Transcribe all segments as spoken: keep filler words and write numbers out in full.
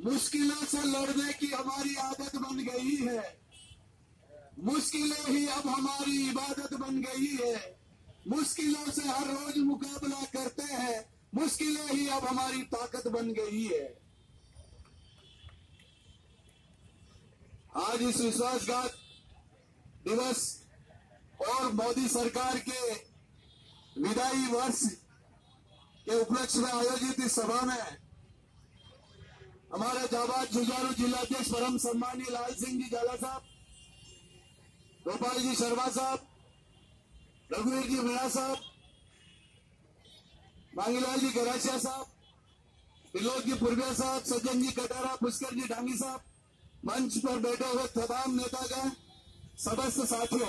मुश्किलों से लड़ने की हमारी आदत बन गई है। मुश्किलें ही अब हमारी इबादत बन गई है। मुश्किलों से हर रोज मुकाबला करते हैं। मुश्किलें ही अब हमारी ताकत बन गई है। आज इस विश्वासघात दिवस और मोदी सरकार के विदाई वर्ष के उपलक्ष्य में आयोजित इस सभा में हमारे जाबाज जुझारू जिलाध्यक्ष परम सम्मानीय लाल सिंह जी झाला साहब, गोपाल जी शर्मा साहब, रघुवीर जी मीणा साहब, मांगीलाल जी गरासिया साहब, त्रिलोक जी पुरबिया साहब, सज्जन जी कटारा, पुष्कर जी डांगी साहब, मंच पर बैठे हुए तमाम नेतागण, समस्त साथियों,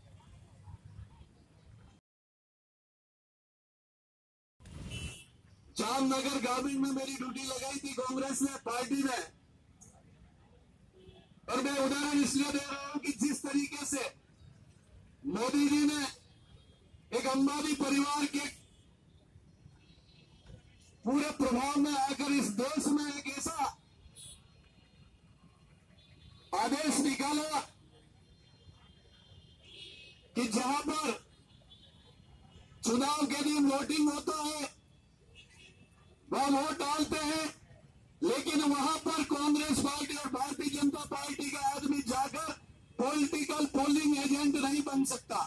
जामनगर ग्रामीण में मेरी ड्यूटी लगाई थी कांग्रेस ने, पार्टी ने, और मैं उदाहरण इसलिए दे रहा हूं कि जिस तरीके से मोदी जी ने एक अंबानी परिवार के पूरे प्रभाव में आकर इस देश में एक ऐसा आदेश निकाला कि जहां पर चुनाव के दिन वोटिंग होता है, वह वोट डालते हैं, लेकिन वहां पर कांग्रेस पार्टी और भारतीय जनता पार्टी का आदमी जाकर पॉलिटिकल पोलिंग एजेंट नहीं बन सकता।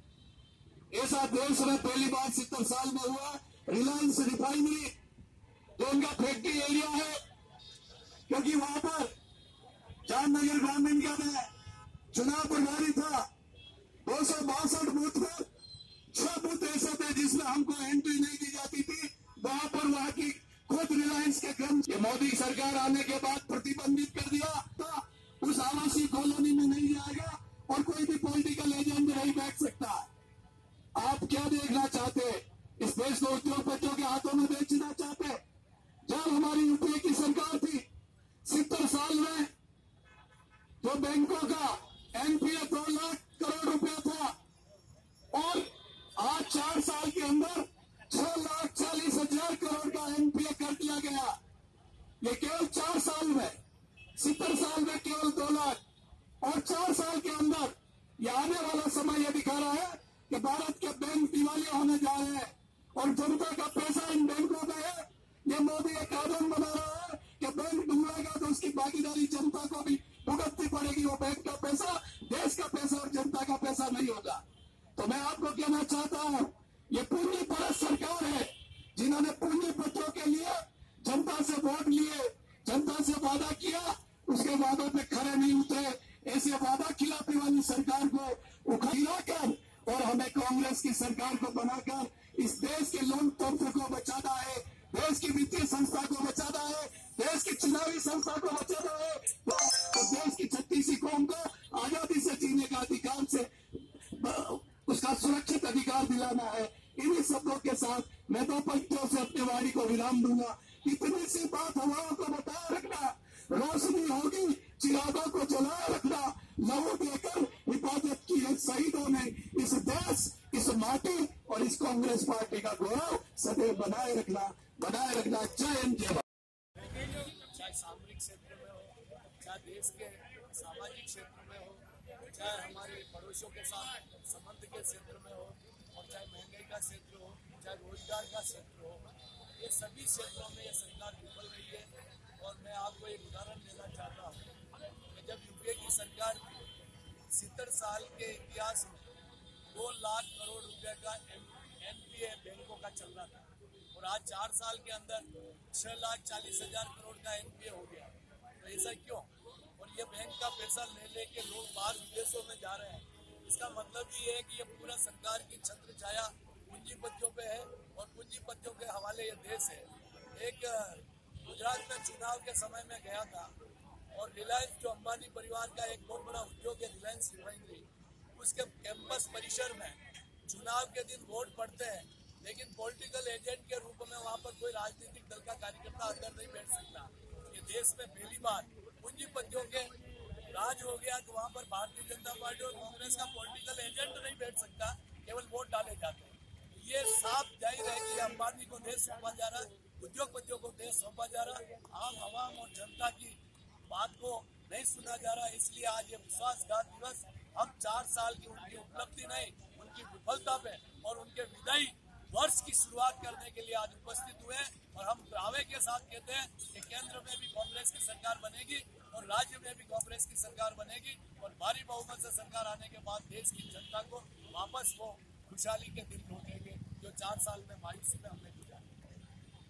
ऐसा देश में पहली बार सत्तर साल में हुआ। रिलायंस रिफाइनरी जो उनका फैक्ट्री एरिया है, क्योंकि वहां पर जामनगर ग्रामीण का मैं चुनाव प्रभारी था, दो सौ बासठ बूथ पर छह बूथ ऐसे थे जिसमें हमको एंट्री नहीं दी जाती थी। वहां पर वहां की खुद रिलायंस के कर्मचारी, मोदी सरकार आने के बाद प्रतिबंधित कर दिया था, उस आवासीय कॉलोनी में नहीं जाएगा और कोई भी पॉलिटिकल एजेंट नहीं बैठ सकता। आप क्या देखना चाहते? इस देश को उद्योगपतियों के हाथों में बेचना चाहते? जब हमारी यूपीए की सरकार थी, सत्तर साल में जो बैंकों का एनपीए दो लाख करोड़ रुपया था, और आज चार साल के अंदर छह लाख चालीस हजार करोड़ का एनपीए कर दिया गया। ये केवल चार साल में, सत्तर साल में केवल दो लाख, और चार साल के अंदर ये आने वाला समय ये दिखा रहा है कि भारत के बैंक दिवालिया होने जा रहे हैं और जनता का पैसा इन बैंकों में है। ये मोदी एक कानून बना रहा है कि बैंक डूबेगा तो उसकी भागीदारी जनता को भी भुगतनी पड़ेगी। वो बैंक का पैसा देश का पैसा और जनता का पैसा नहीं होगा। तो मैं आपको कहना चाहता हूं, ये पूंजीपरस्त सरकार है जिन्होंने पूंजीपतियों के लिए जनता से वोट लिए, जनता से वादा किया, उसके वादों पे खरे नहीं उतरे। ऐसे वादा खिलाफी वाली सरकार को उखाड़ कर और हमें कांग्रेस की सरकार को बनाकर इस देश के लोकतंत्र को बचाना है, देश की वित्तीय संस्था को बचाना है, देश की चुनावी संस्था को बचाना है, तो देश की छत्तीसी कौम को आजादी से जीने का अधिकार से उसका सुरक्षित अधिकार दिलाना है। इन्हीं शब्दों के साथ मैं दो पंक्तियों से अपनी वाणी को विराम दूंगा। इतनी सी बात हवाओं को बताए रखना, रोशनी होगी चिरागों को जलाए रखना, लहू देकर हिफाजत की है शहीदों ने इस देश, इस माटी और इस कांग्रेस पार्टी का गौरव सदैव बनाए रखना, बनाए रखना। जय हिंद, जय भारत। चाहे सामरिक क्षेत्र में हो, चाहे देश के सामाजिक क्षेत्र में हो, चाहे हमारे पड़ोसियों के साथ संबंध के क्षेत्र में हो, और चाहे महंगाई का क्षेत्र हो, चाहे रोजगार का क्षेत्र हो, ये सभी क्षेत्रों में ये सरकार विफल रही है। और मैं आपको एक उदाहरण देना चाहता हूँ कि जब यूपीए की सरकार सत्तर साल के इतिहास में दो लाख करोड़ रुपए का एनपीए बैंकों का चल रहा था, और आज चार साल के अंदर छह लाख चालीस हजार करोड़ का एनपीए हो गया। तो ऐसा क्यों? और ये बैंक का पैसा ले लेके लोग बाहर विदेशों में जा रहे हैं। इसका मतलब ये है कि ये पूरा सरकार की छत्र छाया पूंजीपतियों पे है और पूंजीपतियों के हवाले ये देश है। एक गुजरात में चुनाव के समय में गया था, और रिलायंस जो अंबानी परिवार का एक बहुत बड़ा उद्योग है, रिलायंस रिफाइनरी, उसके कैंपस परिसर में चुनाव के दिन वोट पड़ते हैं, लेकिन पॉलिटिकल एजेंट के रूप में वहां पर कोई राजनीतिक दल का कार्यकर्ता अंदर नहीं बैठ सकता। ये देश में पहली बार पूंजीपतियों के राज हो गया कि वहां पर भारतीय जनता पार्टी और कांग्रेस का पॉलिटिकल एजेंट नहीं बैठ सकता, केवल वोट डाले जाते हैं। ये साफ जाहिर है कि अंबानी को देश सौंपा जा रहा है, उद्योगपतियों को देश सौंपा जा रहा। आम आवाम और जनता की बात को नहीं सुना जा रहा। इसलिए आज ये विश्वासघात दिवस, हम चार साल की उनकी उपलब्धि नहीं, उनकी विफलता पे और उनके विदाई वर्ष की शुरुआत करने के लिए आज उपस्थित हुए हैं। और हम दावे के साथ कहते हैं कि केंद्र में भी कांग्रेस की सरकार बनेगी और राज्य में भी कांग्रेस की सरकार बनेगी और भारी बहुमत से सरकार आने के बाद देश की जनता को वापस वो खुशहाली के दिन लौटेंगे जो चार साल में मायूसी में हमने